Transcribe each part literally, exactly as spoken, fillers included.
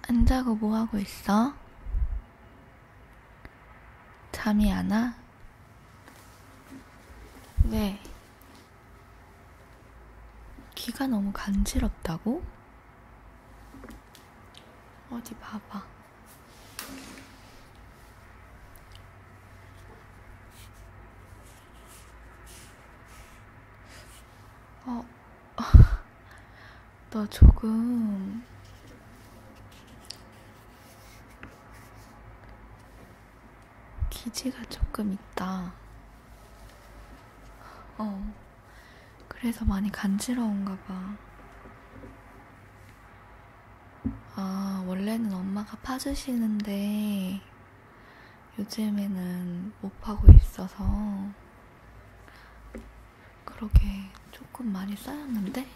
안 자고 뭐 하고 있어? 잠이 안 와? 왜? 귀가 너무 간지럽다고? 어디 봐봐. 어, 너 조금 기지가 조금 있다. 어, 그래서 많이 간지러운가 봐. 아, 원래는 엄마가 파주시는데 요즘에는 못 파고 있어서 그러게 조금 많이 쌓였는데?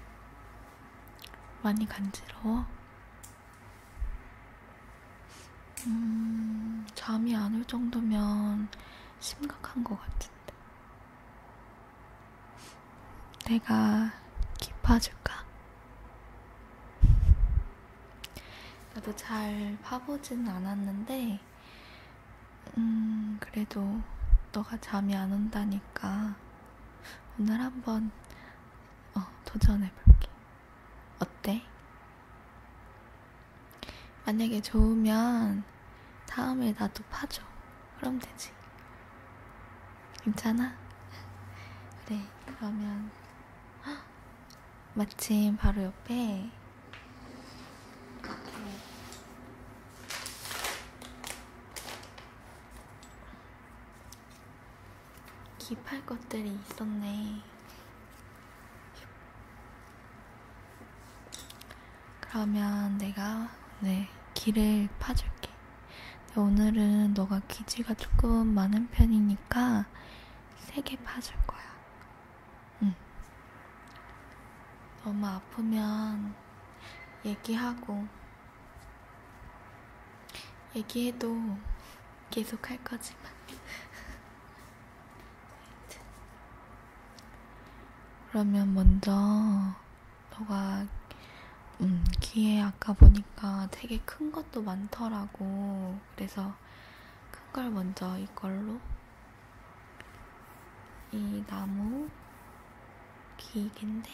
많이 간지러워? 음, 잠이 안 올 정도면 심각한 것 같은데. 내가 귀 파줄까? 나도 잘 파보진 않았는데, 음, 그래도 너가 잠이 안 온다니까 오늘 한번 어, 도전해볼게. 어때? 만약에 좋으면 다음에 나도 파줘. 그럼 되지. 괜찮아? 그래, 그러면 마침 바로 옆에 귀 팔 것들이 있었네. 그러면 내가 오늘 귀를 파줄게. 오늘은 너가 기지가 조금 많은 편이니까 세게 파줄 거야. 응. 너무 아프면 얘기하고, 얘기해도 계속 할 거지만. 그러면 먼저 너가 음, 귀에 아까 보니까 되게 큰 것도 많더라고. 그래서 큰 걸 먼저 이걸로, 이 나무 귀인데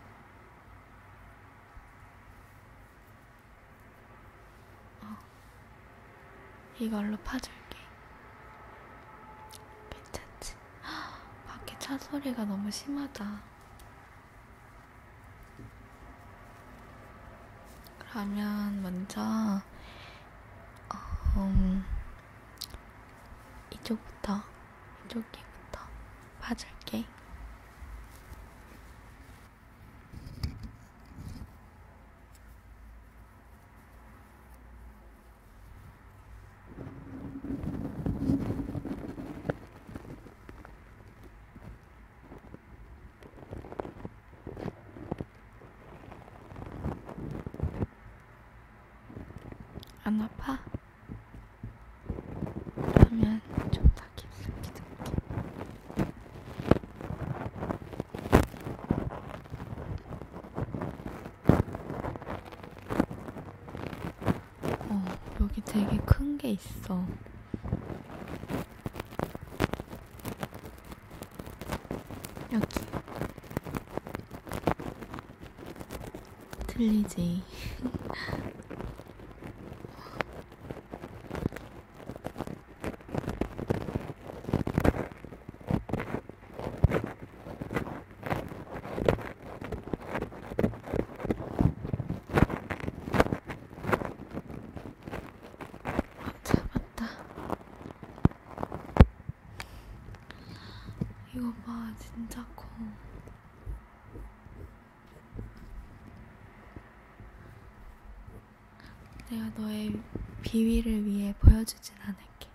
어, 이걸로 파줄게. 괜찮지? 헉, 밖에 차 소리가 너무 심하다. 그러면 먼저 어, 음, 이쪽부터 이쪽 귀부터 파줄게. 안 아파? 그러면 좀 더 깊숙이 들게. 어, 여기 되게 큰 게 있어. 여기. 들리지? 잡았다. 이거 봐, 진짜 커. 내가 너의 비위를 위해 보여주진 않을게.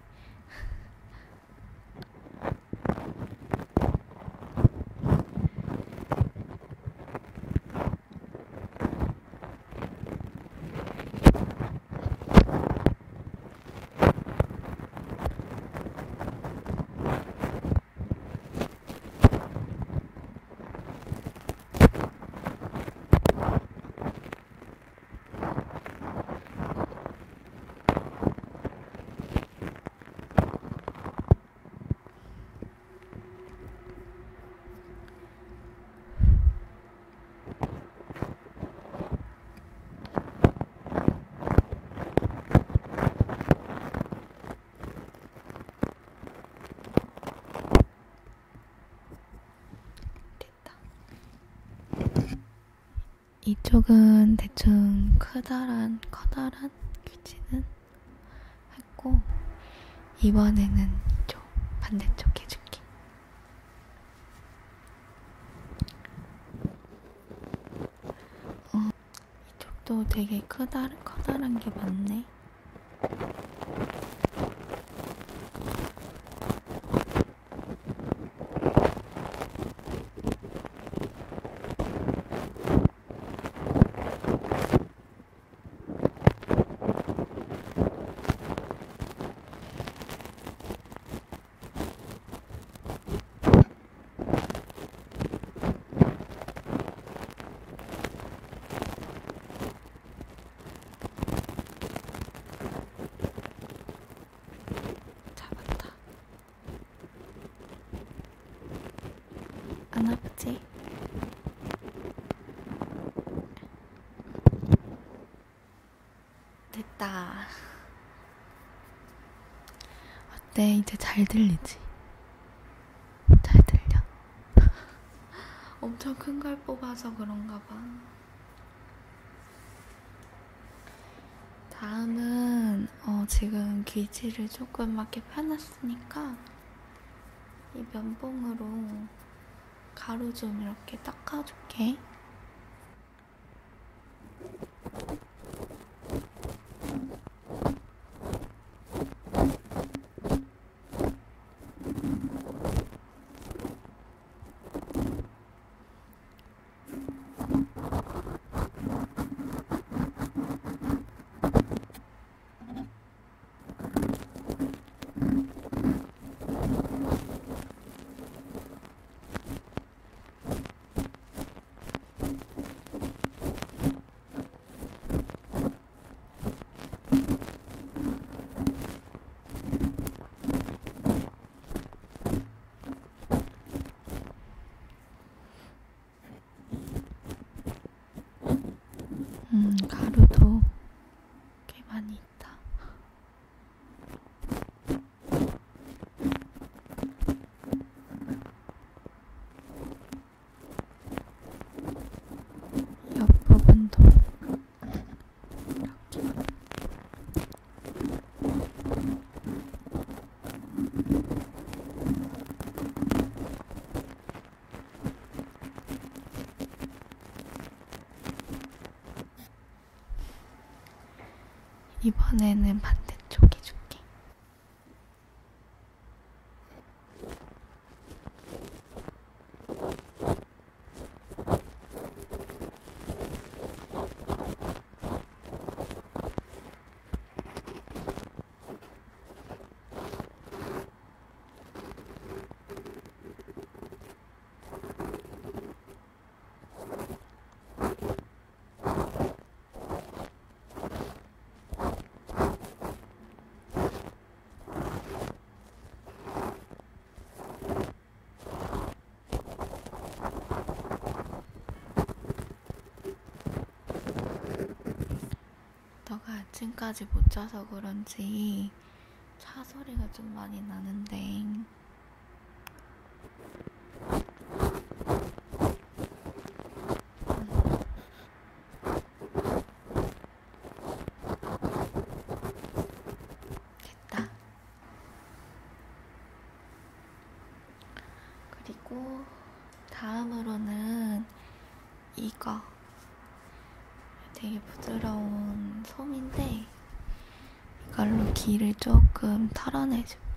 이쪽은 대충 크다란, 커다란 귀지는 했고, 이번에는 이쪽 반대쪽 해줄게. 어, 이쪽도 되게 크다, 커다란 게 많네. 안 아프지? 됐다. 어때? 이제 잘 들리지? 잘 들려? 엄청 큰 걸 뽑아서 그런가 봐. 다음은 어, 지금 귀지를 조금 이렇게 펴놨으니까 이 면봉으로 가루 좀 이렇게 닦아줄게. 음, 가루도 꽤 많이 있다. 옆부분도 이렇게. 이번에는 반대쪽 해줄게. 너가 아침까지 못 자서 그런지 차 소리가 좀 많이 나는데 됐다. 그리고 다음으로는 이거 되게 부드러운 솜인데 이걸로 기를 조금 털어내줄게.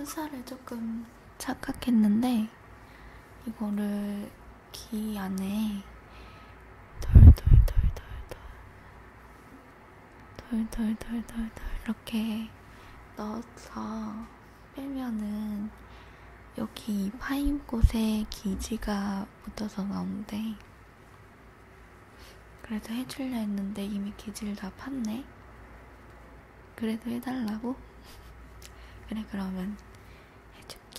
풋살을 조금 착각했는데 이거를 귀 안에 덜덜덜덜덜 덜덜덜덜덜 이렇게 넣어서 빼면은 여기 파인 곳에 기지가 묻어서 나오는데, 그래도 해주려 했는데 이미 기지를 다 팠네. 그래도 해달라고? 그래, 그러면 해줄게.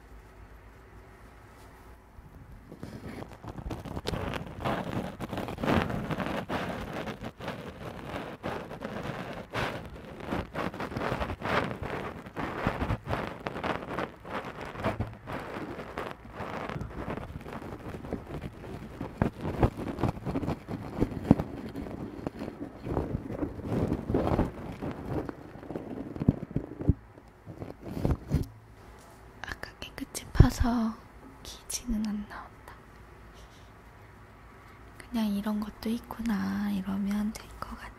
아까 깨끗이 파서 기지는 안 나온다. 그냥 이런 것도 있구나 이러면 될 것 같아.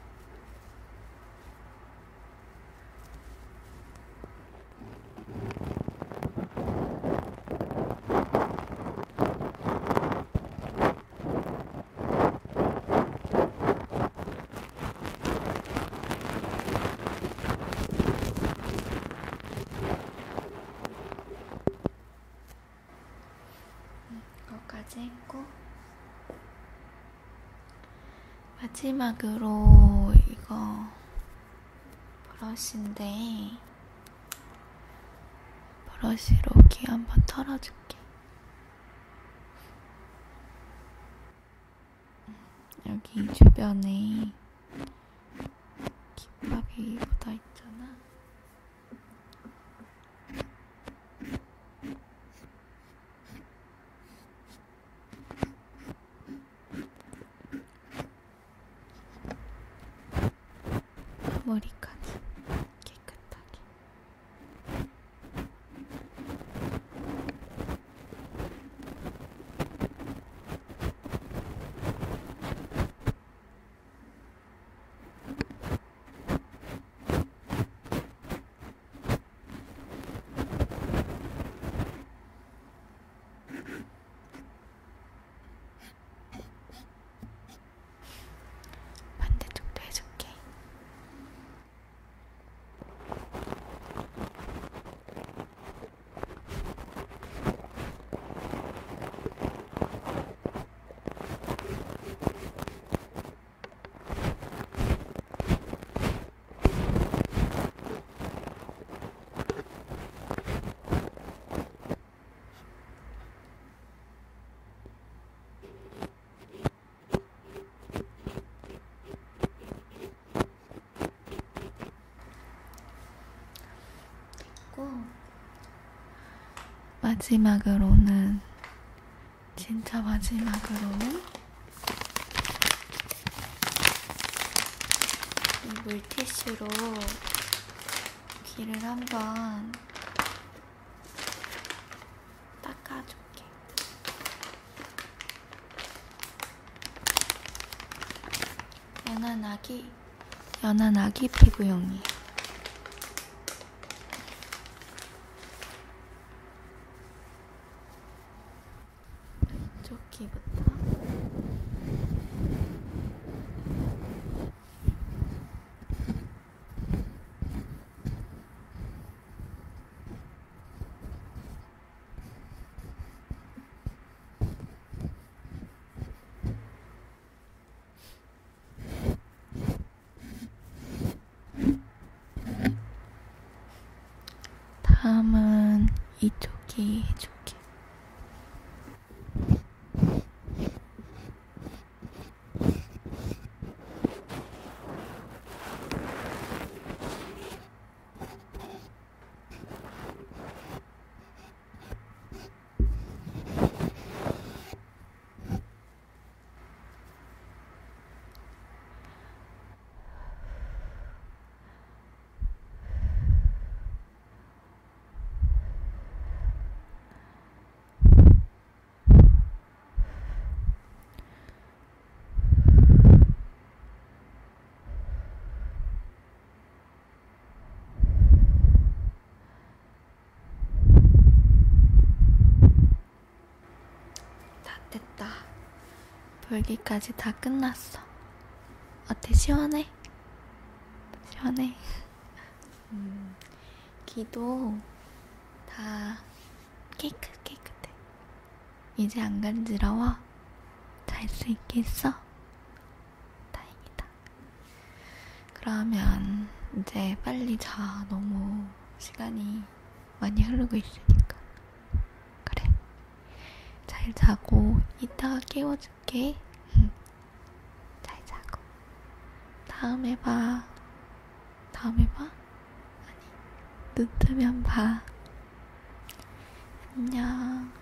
이거까지 했고, 마지막으로 이거 브러쉬인데 브러쉬로 귀 한번 털어줄게. 여기 주변에 깃밥이 묻어있잖아. 머리까지 깨끗하게. 반대쪽도 해줄게. 마지막으로는, 진짜 마지막으로는 이 물티슈로 귀를 한번 닦아줄게. 연한 아기, 연한 아기 피부용이에요. 귀부터. 다음은 이쪽 귀 해줄게. 물기까지 다 끝났어. 어때? 시원해? 시원해? 음, 귀도 다 깨끗 깨끗해. 이제 안 간지러워? 잘 수 있겠어? 다행이다. 그러면 이제 빨리 자. 너무 시간이 많이 흐르고 있으니까. 그래. 잘 자고 이따가 깨워줄게. 응. 잘 자고. 다음에 봐. 다음에 봐? 아니, 눈 뜨면 봐. 안녕.